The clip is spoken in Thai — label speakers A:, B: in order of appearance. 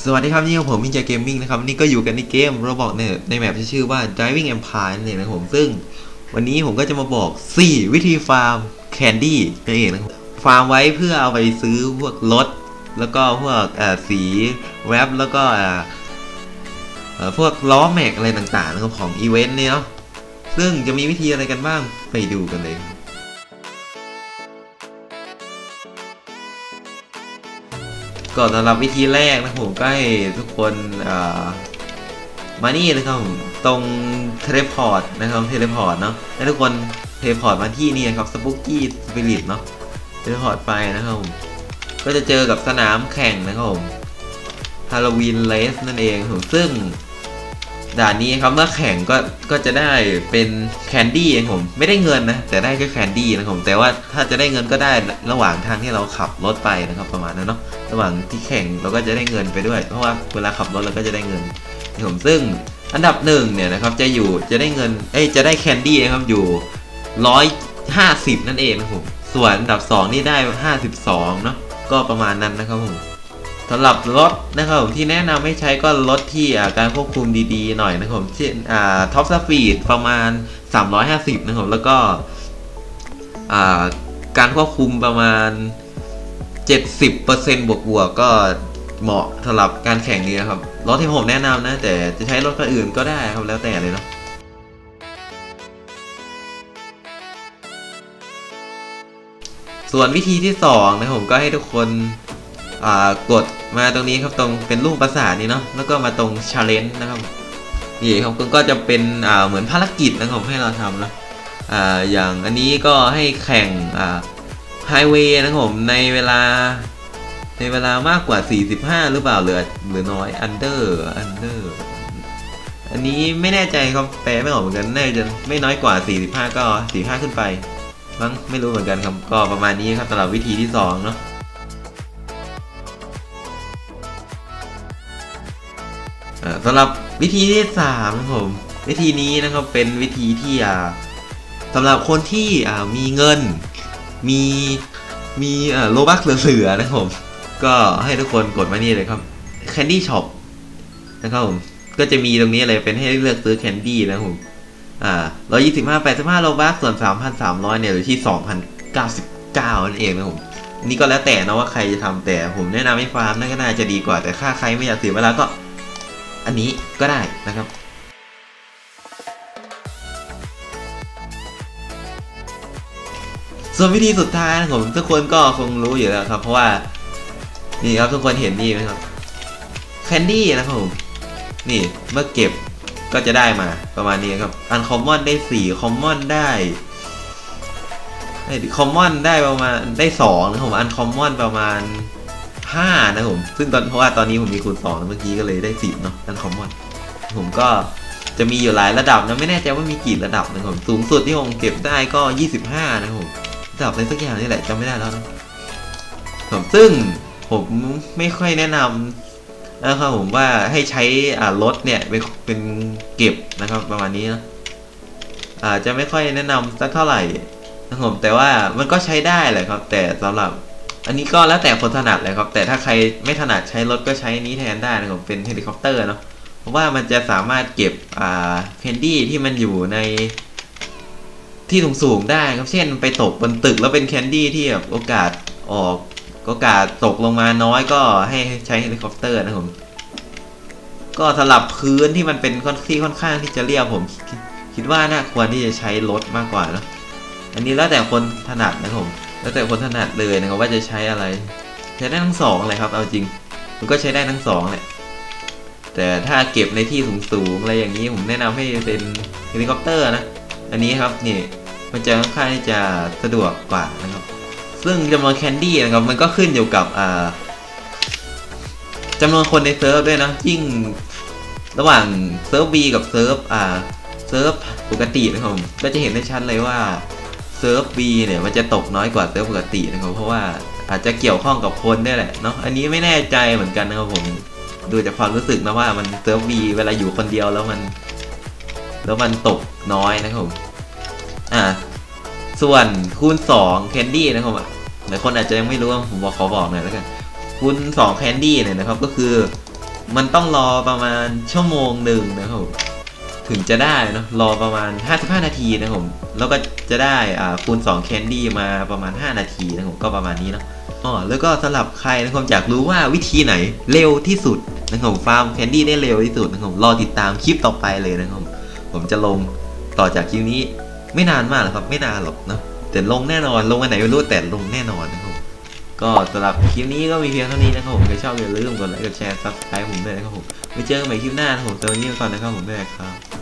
A: สวัสดีครับนี่ผมมินจาเกมมิ่งนะครับนี่ก็อยู่กันในเกมเราบอกในแมปที่ชื่อว่า Driving Empire นั่นเองนะผมซึ่งวันนี้ผมก็จะมาบอก4วิธีฟาร์มแคนดี้นั่นเองนะครับฟาร์มไว้เพื่อเอาไปซื้อพวกรถแล้วก็พวกสีแรปแล้วก็พวกล้อแม็กอะไรต่างๆนะครับของอีเวนต์เนี่ยเนาะซึ่งจะมีวิธีอะไรกันบ้างไปดูกันเลยก่อนสำหรับวิธีแรกนะผมก็ให้ทุกคนมานี่นะครับตรงเทเลพอร์ตนะครับเทเลพอร์ตเนาะให้ทุกคนเทเลพอร์ตมาที่นี่ครับสปุกกี้สปิริตเนาะเทเลพอร์ตไปนะครับผมก็จะเจอกับสนามแข่งนะครับผมฮาโลวีนเลสนั่นเองผมซึ่งด่านนี้ครับเมื่อแข่งก็จะได้เป็นแคนดี้เองผมไม่ได้เงินนะแต่ได้แค่แคนดี้นะครับผมแต่ว่าถ้าจะได้เงินก็ได้ระหว่างทางที่เราขับรถไปนะครับประมาณนั้นเนาะระหว่างที่แข่งเราก็จะได้เงินไปด้วยเพราะว่าเวลาขับรถเราก็จะได้เงินผมซึ่งอันดับ1เนี่ยนะครับจะได้เงินจะได้แคนดี้นะครับอยู่150นั่นเองนะผมส่วนอันดับ2นี่ได้52เนาะก็ประมาณนั้นนะครับผมสำหรับรถนะครับผมที่แนะนำให้ใช้ก็รถที่การควบคุมดีๆหน่อยนะครับผมเช่นท็อปสปีดประมาณ350นะครับแล้วก็การควบคุมประมาณ70%บวกก็เหมาะสำหรับการแข่งนี้นะครับรถที่ผมแนะนำนะแต่จะใช้รถคันอื่นก็ได้ครับแล้วแต่เลยเนาะส่วนวิธีที่2นะผมก็ให้ทุกคนกดมาตรงนี้ครับตรงเป็นรูปปราสาทนี้เนาะแล้วก็มาตรง challenge นะครับนี่ครับก็จะเป็นเหมือนภารกิจนะครับให้เราทำนะอย่างอันนี้ก็ให้แข่งไฮเวย์นะครับผมในเวลามากกว่า45หรือเปล่าหรือน้อย under อันนี้ไม่แน่ใจครับแปลไม่ออกเหมือนกันน่าจะไม่น้อยกว่า45ก็45ขึ้นไปมั้งไม่รู้เหมือนกันครับก็ประมาณนี้ครับสำหรับวิธีที่2เนาะสำหรับวิธีที่3ครับผมวิธีนี้นะครับเป็นวิธีที่สำหรับคนที่มีเงินมีโลบัคเหลือๆนะครับผมก็ให้ทุกคนกดมานี่เลยครับ Candy Shop นะครับผมก็จะมีตรงนี้เลยเป็นให้เลือกซื้อแคนดี้นะครับผม125 85โลบัคส่วน 3,300เนี่ยอยู่ที่ 2,099 นั่นเองนะครับผมนี่ก็แล้วแต่นะว่าใครจะทำแต่ผมแนะนำให้ฟาร์มนั่นก็น่าจะดีกว่าแต่ถ้าใครไม่อยากเสียเวลาก็อันนี้ก็ได้นะครับส่วนวิธีสุดท้ายนะผมทุกคนก็คงรู้อยู่แล้วครับเพราะว่านี่ครับทุกคนเห็นนี่ไหมครับแคนดี้นะครับผมนี่เมื่อเก็บก็จะได้มาประมาณนี้ครับอันคอมมอนได้4คอมมอนได้คอมมอนได้ประมาณได้2นะผมอันคอมมอนประมาณ5นะผมซึ่งเพราะว่าตอนนี้ผมมีคูณ2เมื่อกี้ก็เลยได้10เนาะอันคอมมอนผมก็จะมีอยู่หลายระดับนะไม่แน่ใจว่ามีกี่ระดับนะครับสูงสุดที่ผมเก็บได้ก็25นะครับผมระดับอะไรสักอย่างนี่แหละจำไม่ได้แล้วนะซึ่งผมไม่ค่อยแนะนำนะครับผมว่าให้ใช้รถเนี่ยเป็นเก็บนะครับประมาณนี้นะจะไม่ค่อยแนะนำสักเท่าไหร่นะครับผมแต่ว่ามันก็ใช้ได้แหละครับแต่สำหรับอันนี้ก็แล้วแต่คนถนัดเลยครับแต่ถ้าใครไม่ถนัดใช้รถก็ใช้นี้แทนได้นะครับเป็นเฮลิคอปเตอร์เนาะเพราะว่ามันจะสามารถเก็บแคนดี้ที่มันอยู่ในที่สูงๆได้ครับเช่นไปตกบนตึกแล้วเป็นแคนดี้ที่แบบโอกาสตกลงมาน้อยก็ให้ใช้เฮลิคอปเตอร์นะครับผมก็สำหรับพื้นที่มันเป็นที่ค่อนข้างที่จะเรียบผมคิดว่าน่าควรที่จะใช้รถมากกว่านะอันนี้แล้วแต่คนถนัดนะครับผมแล้วแต่คนถนัดเลยนะครับว่าจะใช้อะไรใช้ได้ทั้ง2เลยครับเอาจริงมันก็ใช้ได้ทั้ง2แหละแต่ถ้าเก็บในที่สูงๆอะไรอย่างนี้ผมแนะนำให้เป็นเฮลิคอปเตอร์นะอันนี้ครับนี่มันจะค่อนข้างที่จะสะดวกกว่านะครับซึ่งจำนวนแคนดี้นะครับมันก็ขึ้นอยู่กับจำนวนคนในเซิร์ฟด้วยนะยิ่งระหว่างเซิร์ฟ B กับเซิร์ฟปกตินะครับผมก็จะเห็นได้ชัดเลยว่าเซิร์ฟ B เนี่ยมันจะตกน้อยกว่าเซิร์ฟปกตินะครับเพราะว่าอาจจะเกี่ยวข้องกับคนได้แหละเนาะอันนี้ไม่แน่ใจเหมือนกันนะครับผมดูจากความรู้สึกนะว่ามันเซิร์ฟ B เวลาอยู่คนเดียวแล้วมันตกน้อยนะครับผมส่วนคูณ2แคนดี้นะครับหลายคนอาจจะยังไม่รู้ผมขอบอกหน่อยแล้วกันคูณ2แคนดี้เนี่ยนะครับก็คือมันต้องรอประมาณชั่วโมงหนึ่งนะครับผมถึงจะได้เนาะรอประมาณ55นาทีนะครับผมแล้วก็จะได้คูณ2แคนดี้มาประมาณ5นาทีนะครับผมก็ประมาณนี้เนาะแล้วก็สำหรับใครนะครับอยากรู้ว่าวิธีไหนเร็วที่สุดนะครับฟาร์มแคนดี้ได้เร็วที่สุดนะครับรอติดตามคลิปต่อไปเลยนะครับผมจะลงต่อจากคลิปนี้ไม่นานมากหรอกครับไม่นานหรอกเนาะแต่ลงแน่นอนลงวันไหนไม่รู้แต่ลงแน่นอนนะครับก็สำหรับคลิปนี้ก็มีเพียงเท่านี้นะครับผมใครชอบอย่าลืมกดไลค์กดแชร์ซับสไครป์ผมด้วยนะครับผมไว้เจอกันใหม่คลิปหน้านะครับผมสำหรับวันนี้ไปก่อนนะครับผมบ๊ายบายครับ